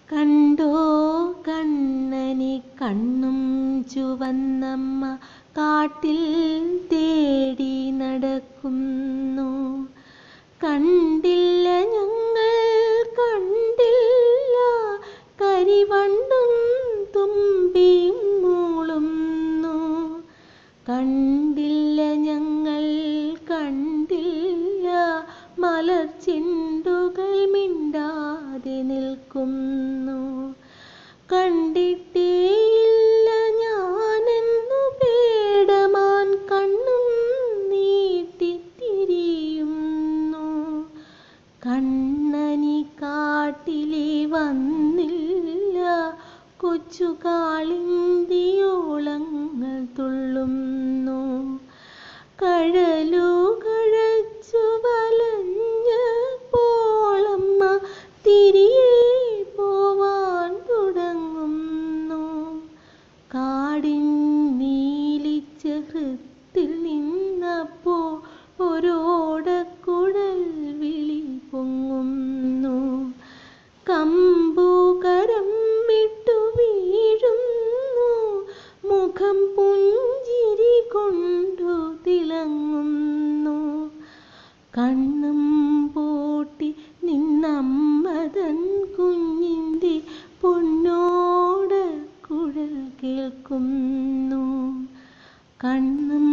കണ്ടോ കണ്ണനി കണ്ണും ചുവന്നമ്മ കാട്ടിൽ തേടി നടക്കുന്നു. കണ്ടില്ല ഞങ്ങൾ കണ്ടില്ല, കരിവണ്ടും തുമ്പിയും മൂളുന്നു. കണ്ടില്ല ഞങ്ങൾ കണ്ടില്ല, മലർചെണ്ടുകൾ മിണ്ടാതെ നിൽക്കുന്നു. കണ്ടിട്ടേയില്ല ഞാനെന്നു പേടമാൻ കണ്ണും നീട്ടിത്തിരിയുന്നു. കണ്ണനി കാട്ടിലെ വന്നില്ല, കൊച്ചു കാളിന്തിയോളങ്ങൾ തുള്ളുന്നു. കഴലു കഴച്ചു വലഞ്ഞപ്പോളമ്മ തിരികെ പോവാൻ തുടങ്ങുന്നു. കാടിൻ നീലിച്ച ഹൃത്തിൽ നിന്നപ്പോൾ ഒരോടക്കുഴൽ വിളി പൊങ്ങുന്നു. കമ്പുകരം വിട്ടു വീഴുന്നു, മുഖം പുഞ്ചിരി കൊണ്ടു തിളങ്ങുന്നു. കണ്ണും പൂട്ടി നിന്നമ്മതൻ കുഞ്ഞിൻ്റെ പൊന്നോടക്കുഴൽ കേൾക്കുന്നു. കണ്ണും